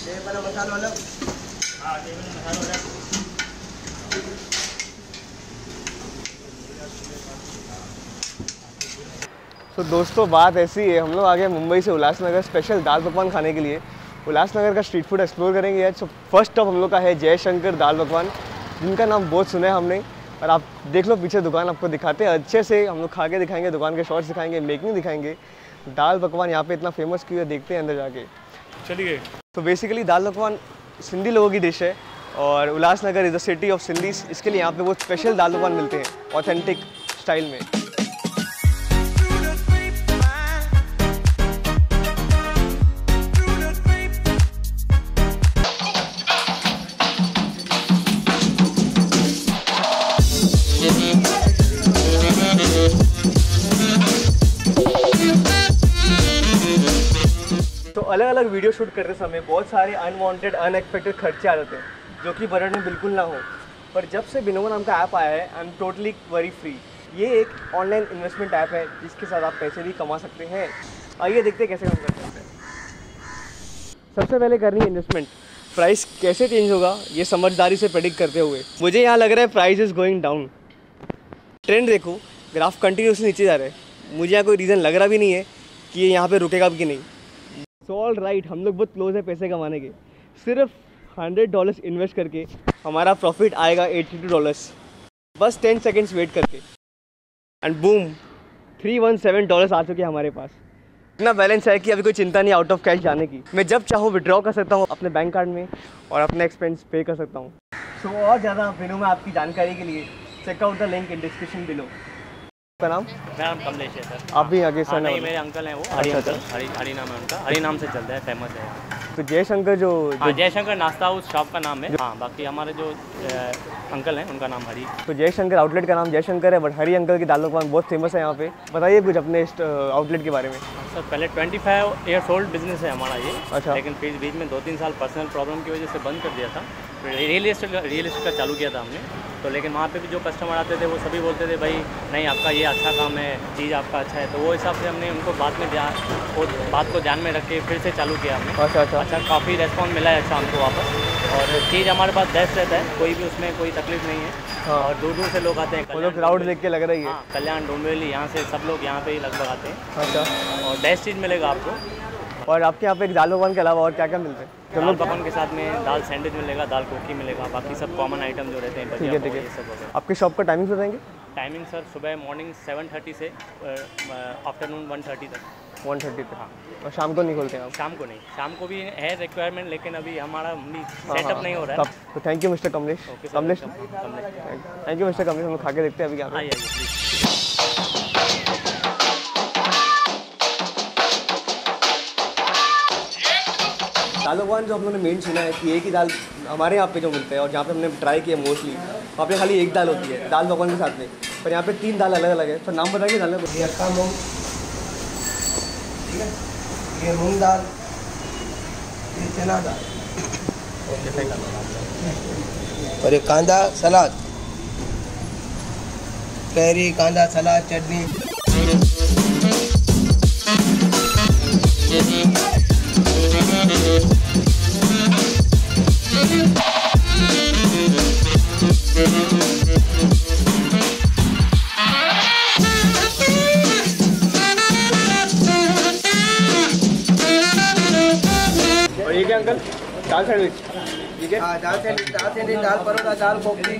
मसाला अलग। हाँ मसाला अलग। तो दोस्तों बात ऐसी है, हम लोग आ गए मुंबई से उल्लासनगर स्पेशल दाल पकवान खाने के लिए। उल्लासनगर का स्ट्रीट फूड एक्सप्लोर करेंगे आज। सो फर्स्ट स्टॉप हम लोग का है जयशंकर दाल पकवान, जिनका नाम बहुत सुना है हमने। और आप देख लो पीछे दुकान आपको दिखाते हैं अच्छे से, हम लोग खा के दिखाएंगे, दुकान के शॉट्स दिखाएंगे, मेकिंग दिखाएंगे। दाल पकवान यहाँ पे इतना फेमस क्यों है देखते हैं अंदर जाके, चलिए। तो बेसिकली दाल पकवान सिंधी लोगों की डिश है और Ulhasnagar is the city of Sindhis, इसके लिए यहाँ पे बहुत स्पेशल दाल पकवान मिलते हैं ऑथेंटिक स्टाइल में। तो अलग अलग वीडियो शूट करते समय बहुत सारे अनवांटेड अनएक्सपेक्टेड खर्चे आ जाते हैं जो कि बजट में बिल्कुल ना हो। पर जब से बिनोमो नाम का ऐप आया है, I am totally worry free. ये एक ऑनलाइन इन्वेस्टमेंट ऐप है जिसके साथ आप पैसे भी कमा सकते हैं। आइए देखते हैं कैसे काम कर सकते हैं। सबसे पहले करनी है इन्वेस्टमेंट। प्राइस कैसे चेंज होगा ये समझदारी से प्रेडिक्ट करते हुए। मुझे यहाँ लग रहा है price is going down. Trend देखो, ग्राफ कंटिन्यूसली नीचे जा रहा है। मुझे यहाँ कोई रीज़न लग रहा भी नहीं है कि ये यहाँ पे रुकेगा भी कि नहीं। सो ऑल राइट, हम लोग बहुत क्लोज है पैसे कमाने के। सिर्फ $100 इन्वेस्ट करके हमारा प्रॉफिट आएगा $82। बस 10 सेकेंड्स वेट करके एंड बूम, $317 आ चुके हैं हमारे पास। इतना बैलेंस है कि अभी कोई चिंता नहीं आउट ऑफ कैश जाने की। मैं जब चाहूँ विड्रॉ कर सकता हूँ अपने बैंक कार्ड में और अपने एक्सपेंस पे कर सकता हूँ। सो और ज़्यादा बिनोमो आपकी जानकारी के लिए check out the link in description below. का नाम? मेरा नाम कमलेश है सर। आप भी आगे सर? नहीं, मेरे अंकल हैं वो, हरी अंकल, हरी नाम है उनका, हरी नाम से चलता है, फेमस है। तो जयशंकर जो जयशंकर नाश्ता हाउस शॉप का नाम है। हाँ, बाकी हमारे जो अंकल हैं उनका नाम हरी। तो जयशंकर आउटलेट का नाम जयशंकर है, बट हरी अंकल की दाल पकवान बहुत फेमस है यहाँ पे। बताइए कुछ अपने आउटलेट के बारे में। सर पहले 25 ईयर्स ओल्ड बिजनेस है हमारा ये। अच्छा। लेकिन फिर बीच में 2-3 साल पर्सनल प्रॉब्लम की वजह से बंद कर दिया था। रियल एस्टेट का चालू किया था हमने तो। लेकिन वहाँ पे भी जो कस्टमर आते थे वो सभी बोलते थे भाई नहीं आपका ये अच्छा काम है, चीज़ आपका अच्छा है। तो वो हिसाब से हमने उनको बात को ध्यान में रख के फिर से चालू किया हमने। अच्छा, काफ़ी रेस्पॉन्स मिला है अच्छा हमको वापस। और चीज़ हमारे पास बेस्ट रहता है, कोई भी उसमें कोई तकलीफ नहीं है। हाँ। और दूर दूर से लोग आते हैं। वो क्राउड देख के लग रही है। हाँ, कल्याण, डोंबिवली, यहाँ से सब लोग यहाँ पे ही लगभग आते हैं। अच्छा। और बेस्ट चीज़ मिलेगा आपको। और आपके यहाँ पे एक दाल पकवान के अलावा और क्या क्या मिलते हैं? दाल पकवान के साथ में दाल सैंडविच मिलेगा, दाल कोकी मिलेगा, बाकी सब कॉमन आइटम जो रहते हैं। ठीक है, ठीक है, सब होगा। आपके शॉप का टाइमिंग बताएंगे? टाइमिंग सर सुबह मॉर्निंग 7:30 से आफ्टरनून 1:30 तक। 1:30 तक। हाँ। और शाम को नहीं खोलते हैं आप? शाम को नहीं, शाम को भी है रिक्वायरमेंट, लेकिन अभी हमारा सेटअप नहीं हो रहा है। तो thank you mister Kamlesh. Kamlesh, thank you mister Kamlesh. हम लोग खा के देखते हैं अभी क्या। आइए प्लीज़। दाल पकवान जो हम लोगों ने मेन सुना है कि एक ही दाल हमारे यहाँ पे जो मिलता है और जहाँ पे हमने ट्राई किया मोस्टली, वहाँ पे खाली एक दाल होती है दाल पकवान के साथ में। पर यहाँ पे 3 दाल अलग अलग है। तो नाम बताइए दाल। ये अक्का मूंग, ठीक है, ये मूंग दाल, ये चना दाल, और ये कांदा सलाद, कैरी, कांदा सलाद, चटनी। और ये क्या अंकल? दाल सैंडविच, ठीक है। हाँ, दाल सैंडविच, दाल परोठा, दाल कोकी।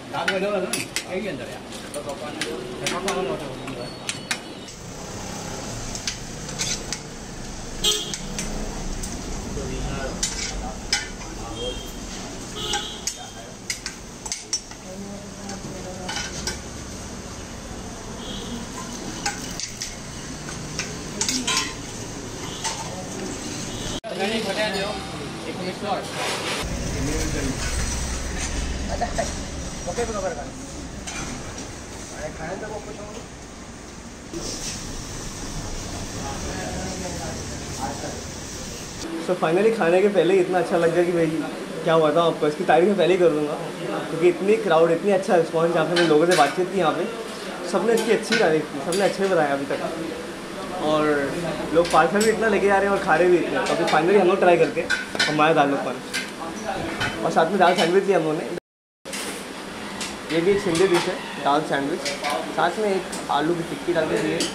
सो फाइनली खाने के पहले ही इतना अच्छा लग गया कि भाई क्या हुआ था आपको, इसकी तारीफ मैं पहले ही कर दूँगा। क्योंकि इतनी क्राउड, इतनी अच्छा रिस्पॉन्स, जहाँ पे मैंने लोगों से बातचीत की यहाँ पे, सबने इसकी अच्छी तारीफ की, सबने अच्छे बताया अभी तक। और लोग पार्सल भी इतना लेके जा रहे हैं और खा रहे भी इतने। तो अभी फाइनली हम लोग ट्राई करके हमारा दाल पकवान, और साथ में दाल सैंडविच दिया हम लोगों ने। ये भी एक सिंधी डिश है, दाल सैंडविच, साथ में एक आलू की टिक्की डाल के दिए,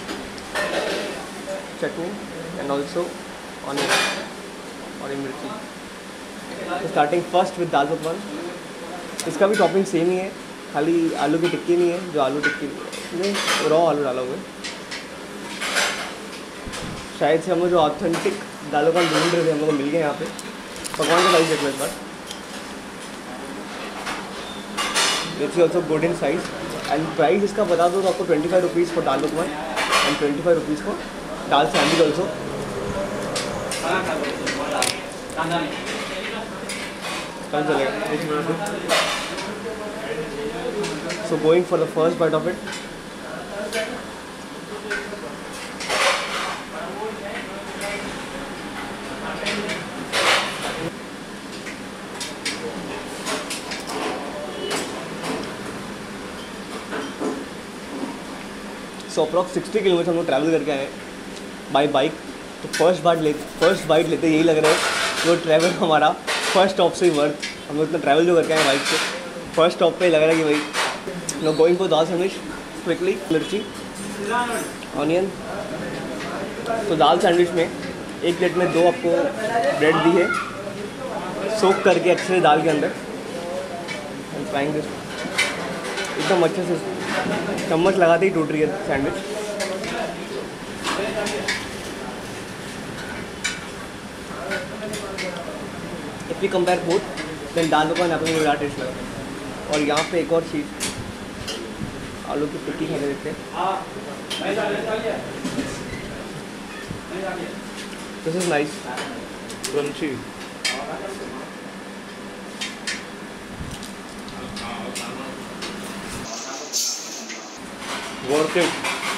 चटनी एंड ऑल्सो ऑनियन और मिर्ची। स्टार्टिंग फर्स्ट विद दाल पकवान। इसका भी टॉपिंग सेम ही है, खाली आलू की टिक्की नहीं है, जो आलू टिक्की में रॉ आलू डाला हुआ है। शायद से हम लोग जो ऑथेंटिक दाल पकवान ढूंढ रहे थे हम लोग को मिल गए यहाँ पे। पकवान का प्राइस देख लो एक बार, it's also good in size and price इसका बता दो तो आपको 25 rupees for dal pakwan and 25 rupees for dal sandwich also. कल चलेगा। So going for the first bite of it. So approx 60 kilometre हम लोग ट्रैवल करके आए बाय बाइक। तो फर्स्ट बाइट लेते यही लग रहा है जो ट्रैवल हमारा फर्स्ट स्टॉप से ही वर्थ। हम लोग इतना ट्रैवल जो करके आए बाइक से, फर्स्ट स्टॉप पे ही लग रहा है कि भाई no going for dal sandwich quickly, mirchi onion. तो दाल सैंडविच में एक प्लेट में 2 आपको ब्रेड दी है, सोक करके अच्छे से दाल के अंदर। ट्राइंग दिस एकदम अच्छे से, चम्मच लगाते ही टूट रही है sandwich. If you compare both then दाल पकवान आपको ज़्यादा टेस्ट लगा। और यहाँ पे एक और चीज़, आलू की टिक्की खाने देते हैं। This is nice crunchy. Worth it.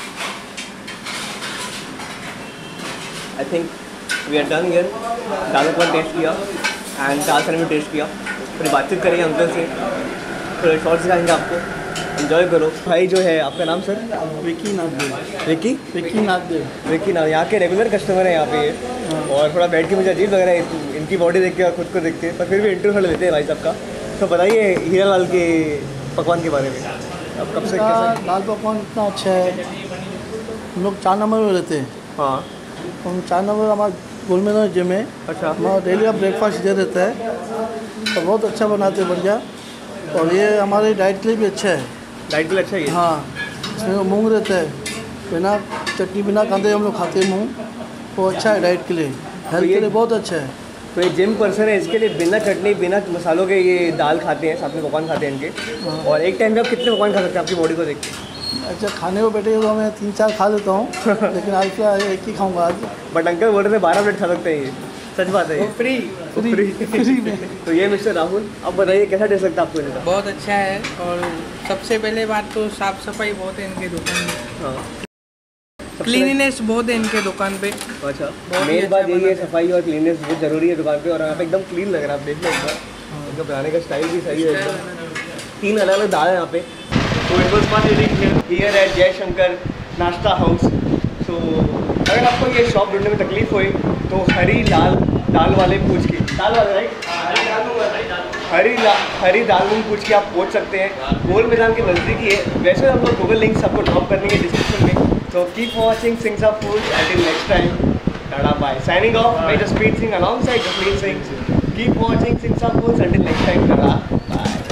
I think we are done here. दाल पकवान टेस्ट किया एंड दाल सैंडविच टेस्ट किया। थोड़ी बातचीत करेंगे अंकल से, थोड़े शॉर्ट्स दिखाएंगे आपको, एंजॉय करो। भाई जो है आपका नाम सर? विकी नागदेव। विकी नागदेव। विकी नाम, यहाँ के रेगुलर कस्टमर है यहाँ पे ये। और थोड़ा बैठ के मुझे अजीब लग रहा है इनकी बॉडी देख के और खुद को देख के, पर फिर भी इंटरव्यू थोड़ा लेते हैं भाई साहब का। तो बताइए हीरा लाल के पकवान के बारे में, अब कब से कैसे? दाल पकवान इतना अच्छा है। हम लोग 4 नंबर में रहते हैं। हाँ, हम 4 नंबर हमारा गोलमेदान जिम है। अच्छा। हमारा डेली का ब्रेकफास्ट इधर रहता है, तो बहुत अच्छा बनाते हैं, बढ़िया। और ये हमारे डाइट के लिए भी अच्छा है। डाइट के लिए अच्छा ही है। हाँ, इसमें मूंग रहता है, बिना चटनी बिना कांदे हम लोग खाते हैं मूंग, वो अच्छा है डाइट के लिए, हेल्थ के लिए बहुत अच्छा है। तो ये जिम पर्सन है, इसके लिए बिना चटनी बिना मसालों के ये दाल खाते हैं, साथ में पकवान खाते हैं इनके। हाँ। और एक टाइम में आप कितने पकवान खा सकते हैं आपकी बॉडी को देख के? अच्छा, खाने को बैठे तो मैं 3-4 खा लेता हूँ लेकिन आज क्या एक ही खाऊंगा आज। बट अंकल बोल रहे थे 12 प्लेट खा सकते हैं, ये सच बात है? फ्री में। तो ये मिस्टर राहुल, अब बताइए कैसा टेस्ट लगता है आपको इनका? बहुत अच्छा है। और सबसे पहले बात तो साफ़ सफाई बहुत है इनके दुकान में। हाँ, क्लीनिनेस बहुत है इनके दुकान पे। अच्छा, बहुत ही मेन बात अच्छा यही है, बनाते सफाई और क्लीननेस बहुत जरूरी है दुकान पे। और यहाँ पे एकदम क्लीन लग रहा है, आप देख लो एक बार, इनका बनाने का स्टाइल भी सही है एकदम। 3 अलग अलग दाल है यहाँ पे। तो it was fun reading here at Jaishankar Nashta House. सो अगर आपको ये शॉप ढूंढने में तकलीफ हुई तो हरी लाल दाल वाले पूछ के, दाल वाले राइट, हरी दाल मूंग पूछ के आप पहुँच सकते हैं। गोल मैदान के नज़दीक ही है। वैसे हम लोग गूगल लिंक्स आपको ड्रॉप करने के डिस्क्रिप्शन में। So keep watching Sings Up Foods. Until next time, tada bye. Signing off, Major Speed Singh alongside Jasleen Singh. Keep watching Sings Up Foods. Until next time, tada bye.